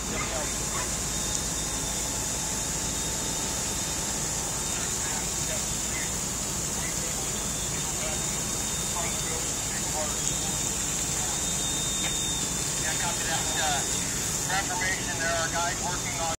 Yeah, copy that. For information, there are guys working on